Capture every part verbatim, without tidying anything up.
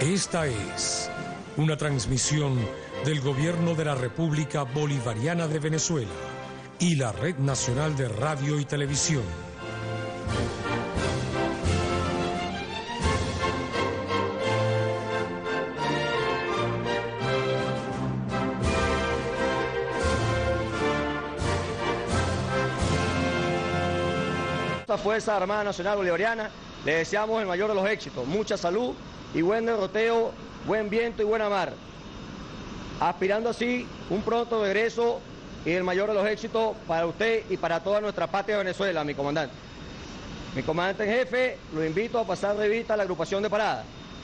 Esta es una transmisión del Gobierno de la República Bolivariana de Venezuela y la Red Nacional de Radio y Televisión. La Fuerza Armada Nacional Bolivariana le deseamos el mayor de los éxitos, mucha salud y buen derroteo, buen viento y buena mar, aspirando así un pronto regreso y el mayor de los éxitos para usted y para toda nuestra patria de Venezuela, mi comandante. Mi comandante en jefe, lo invito a pasar revista a la agrupación de parada.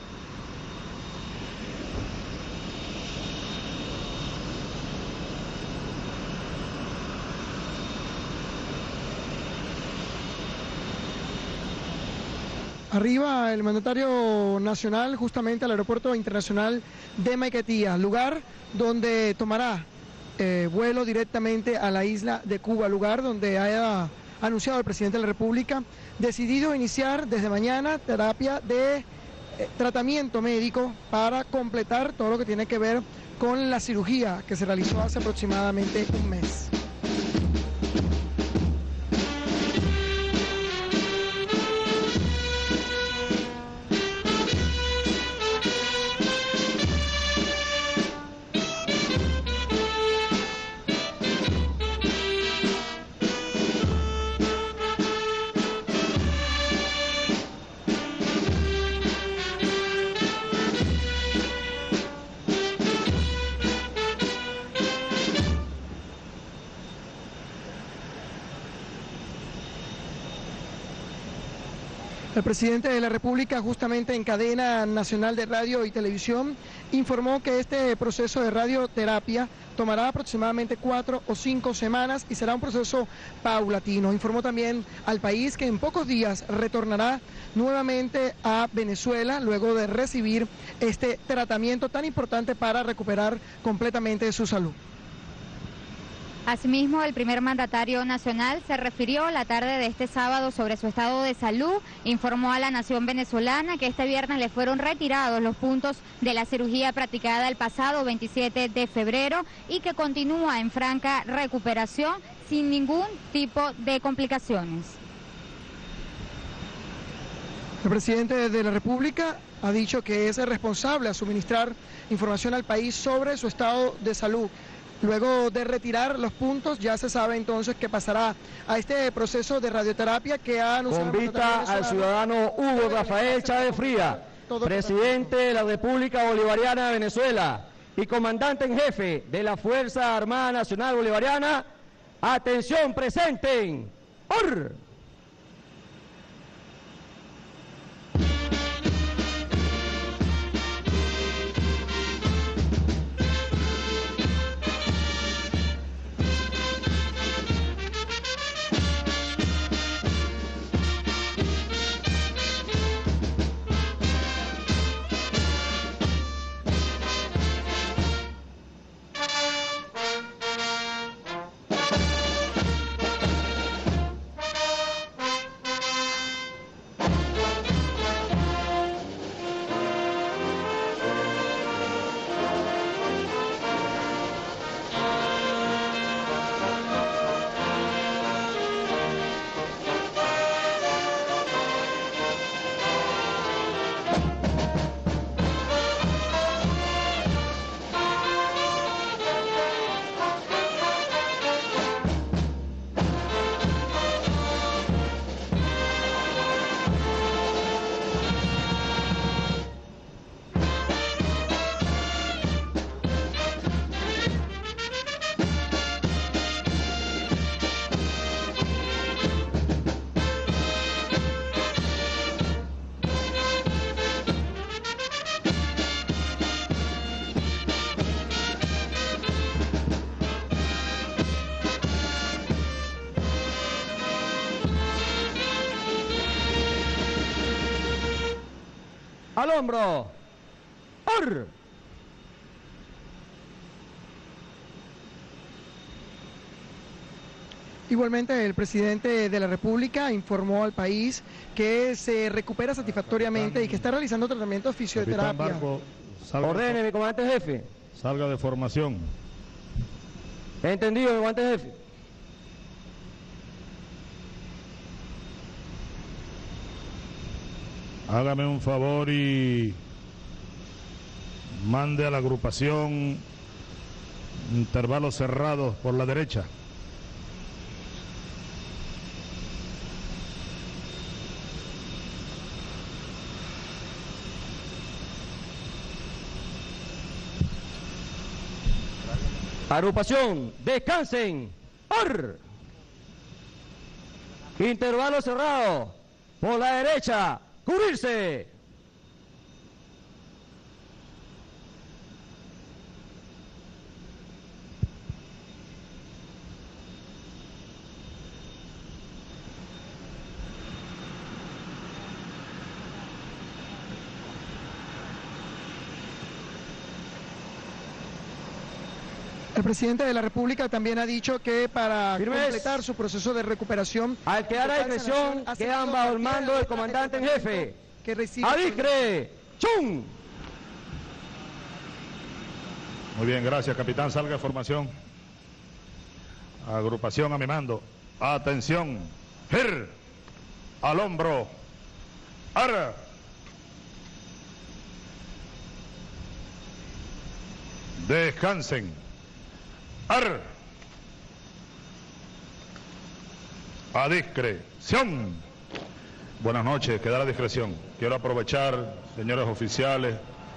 Arriba el mandatario nacional justamente al aeropuerto internacional de Maiquetía, lugar donde tomará eh, vuelo directamente a la isla de Cuba, lugar donde haya anunciado el presidente de la República, decidido iniciar desde mañana terapia de eh, tratamiento médico para completar todo lo que tiene que ver con la cirugía que se realizó hace aproximadamente un mes. El presidente de la República, justamente en cadena nacional de radio y televisión, informó que este proceso de radioterapia tomará aproximadamente cuatro o cinco semanas y será un proceso paulatino. Informó también al país que en pocos días retornará nuevamente a Venezuela luego de recibir este tratamiento tan importante para recuperar completamente su salud. Asimismo, el primer mandatario nacional se refirió la tarde de este sábado sobre su estado de salud, informó a la nación venezolana que este viernes le fueron retirados los puntos de la cirugía practicada el pasado veintisiete de febrero y que continúa en franca recuperación sin ningún tipo de complicaciones. El presidente de la República ha dicho que es el responsable a suministrar información al país sobre su estado de salud. Luego de retirar los puntos, ya se sabe entonces que pasará a este proceso de radioterapia que ha anunciado... Convita al ciudadano Hugo Rafael Chávez Frías, presidente de la República Bolivariana de Venezuela y comandante en jefe de la Fuerza Armada Nacional Bolivariana. Atención, presenten. ¡Or! Al hombro. ¡Or! Igualmente, el presidente de la República informó al país que se recupera satisfactoriamente y que está realizando tratamiento de fisioterapia. Barco, salga Ordene, mi comandante jefe. Salga de formación. Entendido, mi comandante jefe. Hágame un favor y mande a la agrupación intervalos cerrados por la derecha. Agrupación, descansen. ¡Ar! Intervalo cerrado. Por la derecha. ¡Cubrirse! El presidente de la República también ha dicho que para Firmes. completar su proceso de recuperación, Al quedar a discreción, quedan bajo el mando del comandante en jefe. que recibe ¡Adicre! ¡Chum! Muy bien, gracias, capitán. Salga de formación. Agrupación a mi mando. Atención. Gir. Al hombro. Ara. Descansen. Ar. A discreción. Buenas noches, queda a discreción. Quiero aprovechar, señores oficiales,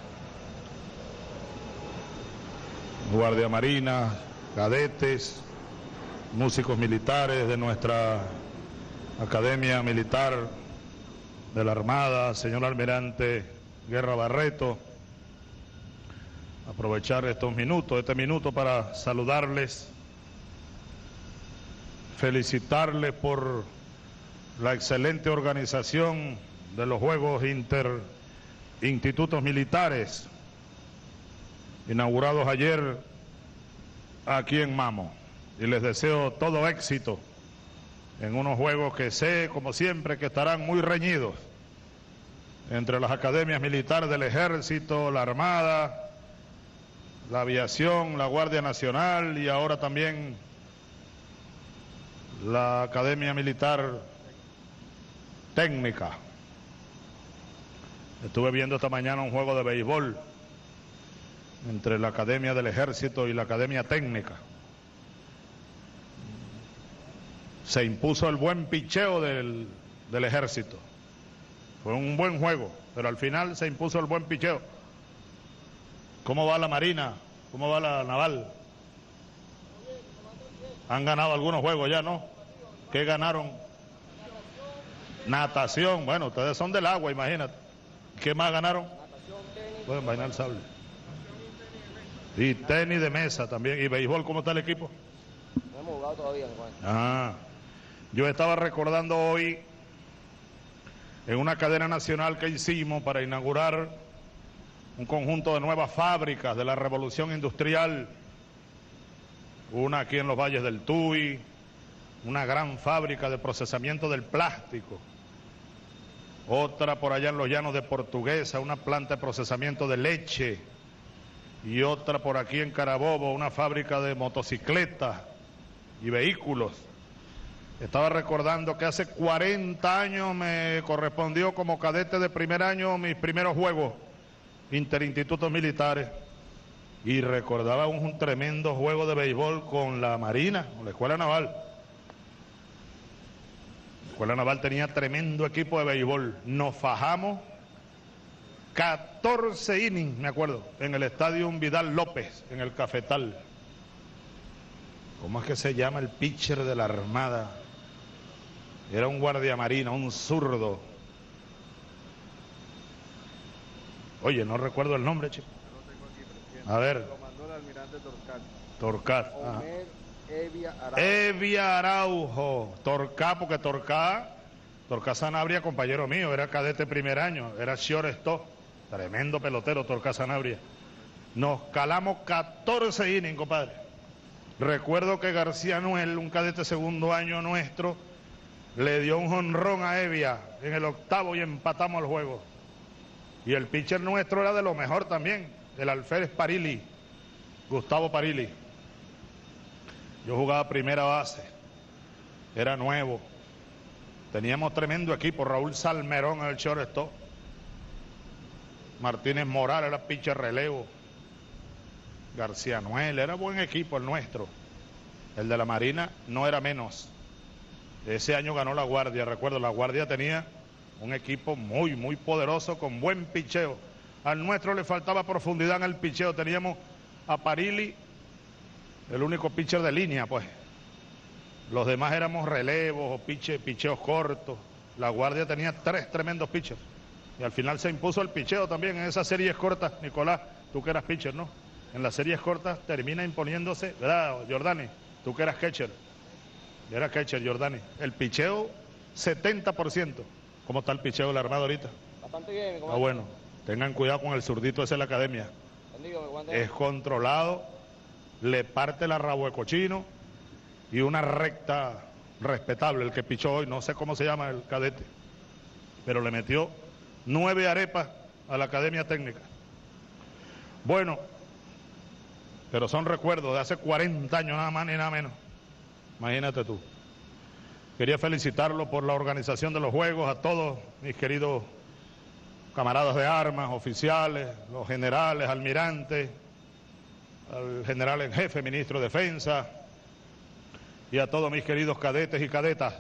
Guardia Marina, cadetes, músicos militares de nuestra Academia Militar de la Armada, señor Almirante Guerra Barreto, aprovechar estos minutos, este minuto para saludarles, felicitarles por la excelente organización de los Juegos Interinstitutos Militares inaugurados ayer aquí en Mamo, y les deseo todo éxito en unos juegos que sé, como siempre, que estarán muy reñidos entre las academias militares del Ejército, la Armada, la Aviación, la Guardia Nacional y ahora también la Academia Militar Técnica. Estuve viendo esta mañana un juego de béisbol entre la Academia del Ejército y la Academia Técnica. Se impuso el buen picheo del, del Ejército. Fue un buen juego, pero al final se impuso el buen picheo. ¿Cómo va la Marina? ¿Cómo va la Naval? Han ganado algunos juegos ya, ¿no? ¿Qué ganaron? Natación. Bueno, ustedes son del agua, imagínate. ¿Qué más ganaron? Pueden bailar sable. Y tenis de mesa también. ¿Y béisbol cómo está el equipo? No hemos jugado todavía, mi Juan. Ah, yo estaba recordando hoy en una cadena nacional que hicimos para inaugurar un conjunto de nuevas fábricas de la revolución industrial, una aquí en los valles del Tuy, una gran fábrica de procesamiento del plástico, otra por allá en los llanos de Portuguesa, una planta de procesamiento de leche, y otra por aquí en Carabobo, una fábrica de motocicletas y vehículos. Estaba recordando que hace cuarenta años me correspondió como cadete de primer año mis primeros juegos interinstitutos militares, y recordaba un, un tremendo juego de béisbol con la Marina, con la Escuela Naval. La Escuela Naval tenía tremendo equipo de béisbol. Nos fajamos catorce innings, me acuerdo, en el estadio Vidal López, en el Cafetal. ¿Cómo es que se llama el pitcher de la Armada? Era un guardia marina, un zurdo. Oye, no recuerdo el nombre, chico. A ver. Comandó el almirante Torcat. Torcat. Omer Evia Araujo. Evia Araujo. Torcat, porque Torcat, Torcat Sanabria, compañero mío, era cadete primer año, era shortstop. Tremendo pelotero, Torcat Sanabria. Nos calamos catorce innings, compadre. Recuerdo que García Noel, un cadete segundo año nuestro, le dio un jonrón a Evia en el octavo y empatamos el juego. Y el pitcher nuestro era de lo mejor también, el alférez Parili, Gustavo Parili. Yo jugaba primera base, era nuevo. Teníamos tremendo equipo, Raúl Salmerón en el shortstop, Martínez Morales era pitcher relevo, García Noel, era buen equipo el nuestro. El de la Marina no era menos. Ese año ganó la Guardia, recuerdo, la Guardia tenía un equipo muy, muy poderoso, con buen picheo. Al nuestro le faltaba profundidad en el picheo, teníamos a Parili, el único pitcher de línea, pues. Los demás éramos relevos o piche, picheos cortos. La Guardia tenía tres tremendos pitchers. Y al final se impuso el picheo también en esas series cortas. Nicolás, tú que eras pitcher, ¿no? En las series cortas termina imponiéndose, ¿verdad, Jordani? Tú que eras catcher. Era catcher, Jordani. El picheo, setenta por ciento. ¿Cómo está el picheo del Armado ahorita? Bastante bien. Ah, bueno. Tengan cuidado con el zurdito ese de la academia. Es controlado, le parte la rabo de cochino y una recta respetable. El que pichó hoy, no sé cómo se llama el cadete, pero le metió nueve arepas a la academia técnica. Bueno, pero son recuerdos de hace cuarenta años, nada más ni nada menos. Imagínate tú. Quería felicitarlo por la organización de los juegos, a todos mis queridos camaradas de armas, oficiales, los generales, almirantes, al general en jefe, ministro de Defensa, y a todos mis queridos cadetes y cadetas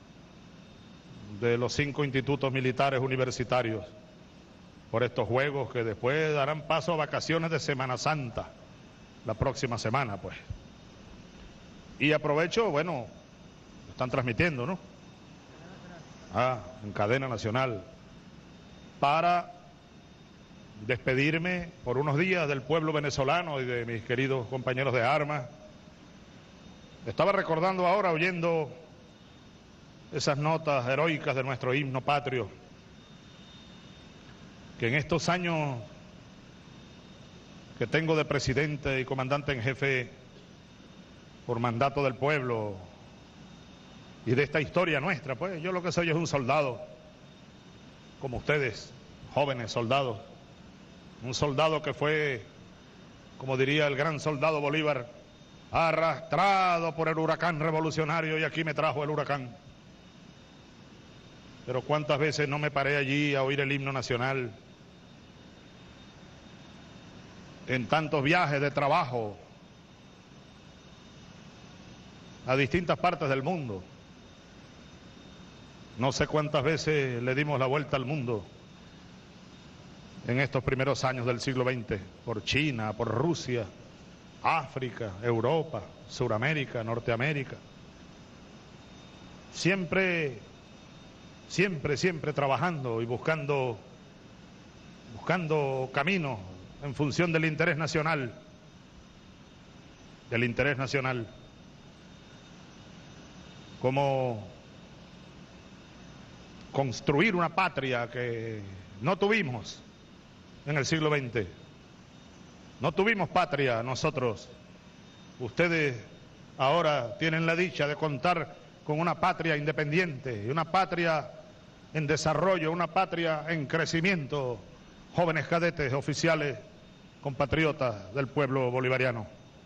de los cinco institutos militares universitarios, por estos juegos que después darán paso a vacaciones de Semana Santa, la próxima semana, pues. Y aprovecho, bueno, están transmitiendo, ¿no? Ah, en cadena nacional, para despedirme por unos días del pueblo venezolano y de mis queridos compañeros de armas. Estaba recordando ahora, oyendo esas notas heroicas de nuestro himno patrio, que en estos años que tengo de presidente y comandante en jefe por mandato del pueblo y de esta historia nuestra, pues yo lo que soy es un soldado, como ustedes, jóvenes soldados, un soldado que fue, como diría el gran soldado Bolívar, arrastrado por el huracán revolucionario, y aquí me trajo el huracán. Pero cuántas veces no me paré allí a oír el himno nacional, en tantos viajes de trabajo a distintas partes del mundo. No sé cuántas veces le dimos la vuelta al mundo en estos primeros años del siglo veinte, por China, por Rusia, África, Europa, Suramérica, Norteamérica. Siempre, siempre, siempre trabajando y buscando, buscando caminos en función del interés nacional, del interés nacional. Como construir una patria que no tuvimos en el siglo veinte. No tuvimos patria nosotros. Ustedes ahora tienen la dicha de contar con una patria independiente, una patria en desarrollo, una patria en crecimiento. Jóvenes cadetes, oficiales, compatriotas del pueblo bolivariano.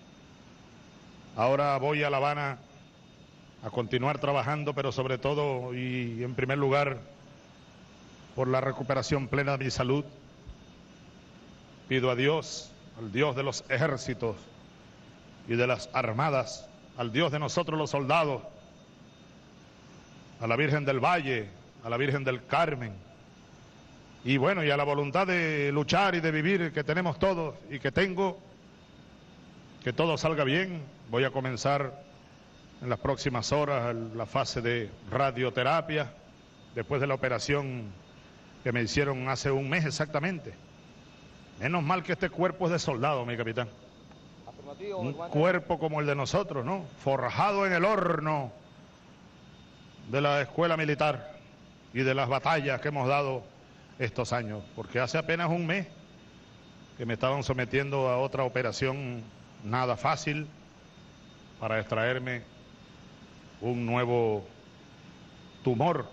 Ahora voy a La Habana a continuar trabajando, pero sobre todo y en primer lugar por la recuperación plena de mi salud. Pido a Dios, al Dios de los ejércitos y de las armadas, al Dios de nosotros los soldados, a la Virgen del Valle, a la Virgen del Carmen, y bueno, y a la voluntad de luchar y de vivir que tenemos todos y que tengo, que todo salga bien. Voy a comenzar en las próximas horas la fase de radioterapia, después de la operación que me hicieron hace un mes exactamente. Menos mal que este cuerpo es de soldado, mi capitán. Un cuerpo como el de nosotros, ¿no? Forjado en el horno de la escuela militar y de las batallas que hemos dado estos años. Porque hace apenas un mes que me estaban sometiendo a otra operación nada fácil, para extraerme un nuevo tumor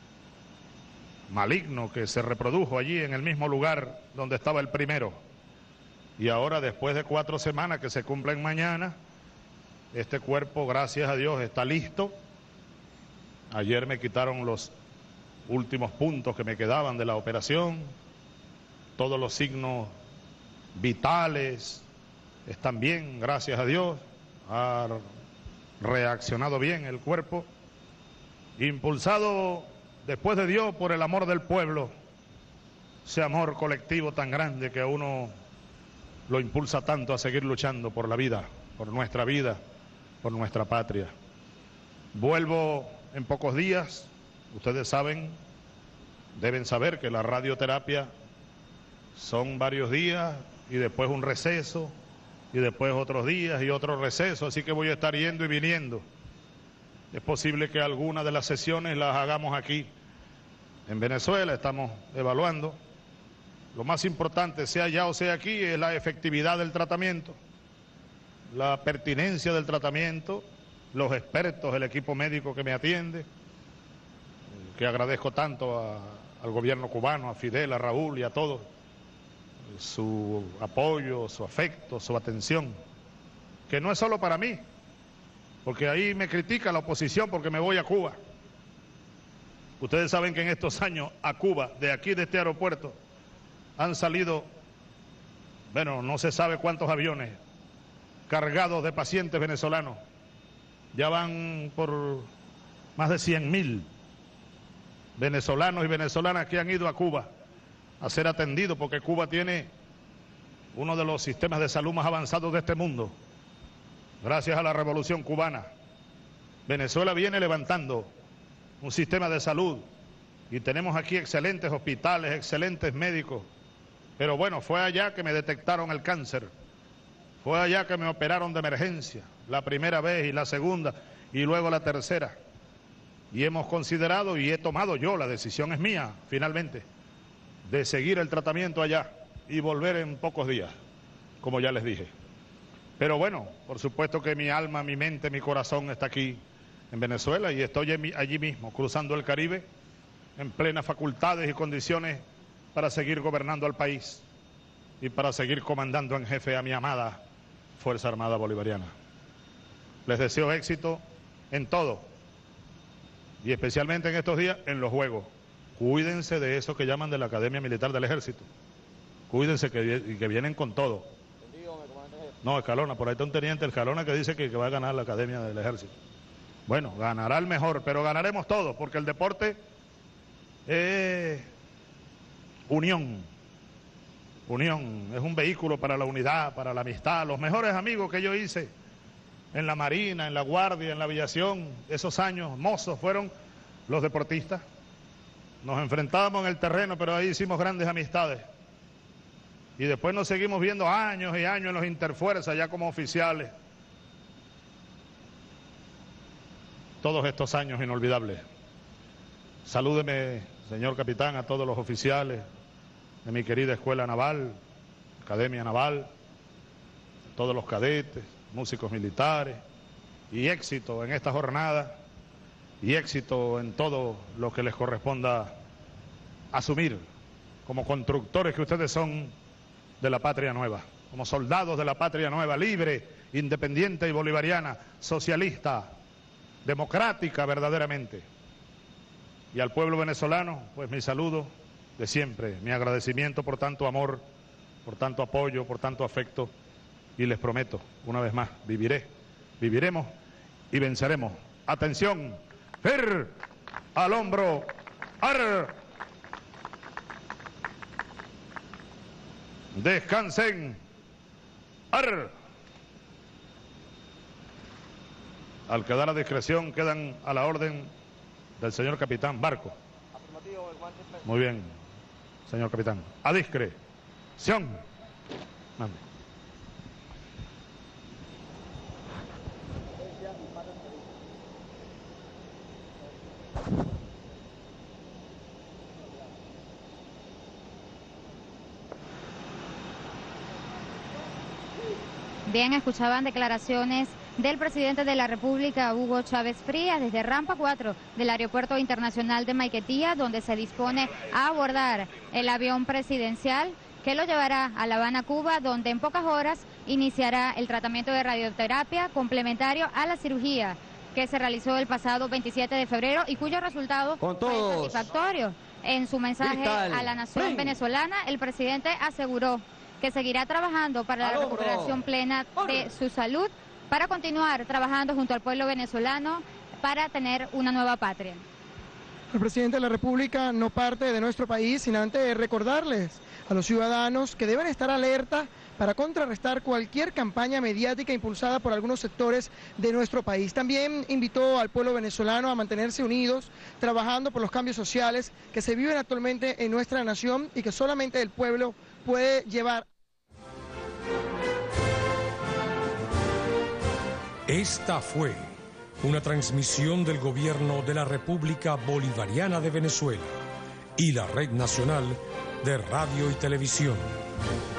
maligno que se reprodujo allí en el mismo lugar donde estaba el primero. Y ahora, después de cuatro semanas que se cumplen mañana, este cuerpo, gracias a Dios, está listo. Ayer me quitaron los últimos puntos que me quedaban de la operación. Todos los signos vitales están bien, gracias a Dios. Ha reaccionado bien el cuerpo, impulsado después de Dios por el amor del pueblo, ese amor colectivo tan grande que a uno lo impulsa tanto a seguir luchando por la vida, por nuestra vida, por nuestra patria. Vuelvo en pocos días. Ustedes saben, deben saber que la radioterapia son varios días y después un receso y después otros días y otro receso, así que voy a estar yendo y viniendo. Es posible que algunas de las sesiones las hagamos aquí en Venezuela, estamos evaluando. Lo más importante, sea allá o sea aquí, es la efectividad del tratamiento, la pertinencia del tratamiento, los expertos, el equipo médico que me atiende, que agradezco tanto a, al gobierno cubano, a Fidel, a Raúl y a todos, su apoyo, su afecto, su atención, que no es solo para mí, porque ahí me critica la oposición porque me voy a Cuba. Ustedes saben que en estos años a Cuba, de aquí de este aeropuerto, han salido, bueno, no se sabe cuántos aviones cargados de pacientes venezolanos. Ya van por más de cien mil venezolanos y venezolanas que han ido a Cuba a ser atendidos, porque Cuba tiene uno de los sistemas de salud más avanzados de este mundo, gracias a la revolución cubana. Venezuela viene levantando un sistema de salud y tenemos aquí excelentes hospitales, excelentes médicos, pero bueno, fue allá que me detectaron el cáncer, fue allá que me operaron de emergencia, la primera vez y la segunda y luego la tercera, y hemos considerado y he tomado yo, la decisión es mía finalmente, de seguir el tratamiento allá y volver en pocos días, como ya les dije. Pero bueno, por supuesto que mi alma, mi mente, mi corazón está aquí en Venezuela y estoy allí mismo, cruzando el Caribe, en plenas facultades y condiciones para seguir gobernando al país y para seguir comandando en jefe a mi amada Fuerza Armada Bolivariana. Les deseo éxito en todo y especialmente en estos días en los Juegos. Cuídense de eso que llaman de la Academia Militar del Ejército. Cuídense que, que vienen con todo. No, Escalona, por ahí está un teniente Escalona que dice que, que va a ganar la Academia del Ejército. Bueno, ganará el mejor, pero ganaremos todos, porque el deporte es unión. Unión, es un vehículo para la unidad, para la amistad. Los mejores amigos que yo hice en la Marina, en la Guardia, en la Aviación, esos años mozos fueron los deportistas. Nos enfrentábamos en el terreno, pero ahí hicimos grandes amistades. Y después nos seguimos viendo años y años en los interfuerzas, ya como oficiales. Todos estos años inolvidables. Salúdeme, señor capitán, a todos los oficiales de mi querida Escuela Naval, Academia Naval, todos los cadetes, músicos militares, y éxito en esta jornada, y éxito en todo lo que les corresponda asumir como constructores que ustedes son de la patria nueva, como soldados de la patria nueva, libre, independiente y bolivariana, socialista, democrática verdaderamente. Y al pueblo venezolano, pues mi saludo de siempre, mi agradecimiento por tanto amor, por tanto apoyo, por tanto afecto, y les prometo, una vez más, viviré, viviremos y venceremos. Atención, fer al hombro, ar. Descansen, ar. Al quedar a discreción, quedan a la orden del señor capitán Barco. Muy bien, señor capitán. A discreción. Mande. Bien, escuchaban declaraciones del presidente de la República, Hugo Chávez Frías, desde rampa cuatro del Aeropuerto Internacional de Maiquetía, donde se dispone a abordar el avión presidencial que lo llevará a La Habana, Cuba, donde en pocas horas iniciará el tratamiento de radioterapia complementario a la cirugía que se realizó el pasado veintisiete de febrero y cuyo resultado fue satisfactorio. En su mensaje Cristal. a la nación Ven. venezolana, el presidente aseguró que seguirá trabajando para la recuperación plena de su salud, para continuar trabajando junto al pueblo venezolano para tener una nueva patria. El presidente de la República no parte de nuestro país sin antes recordarles a los ciudadanos que deben estar alerta para contrarrestar cualquier campaña mediática impulsada por algunos sectores de nuestro país. También invitó al pueblo venezolano a mantenerse unidos, trabajando por los cambios sociales que se viven actualmente en nuestra nación y que solamente el pueblo puede llevar. Esta fue una transmisión del Gobierno de la República Bolivariana de Venezuela y la Red Nacional de Radio y Televisión.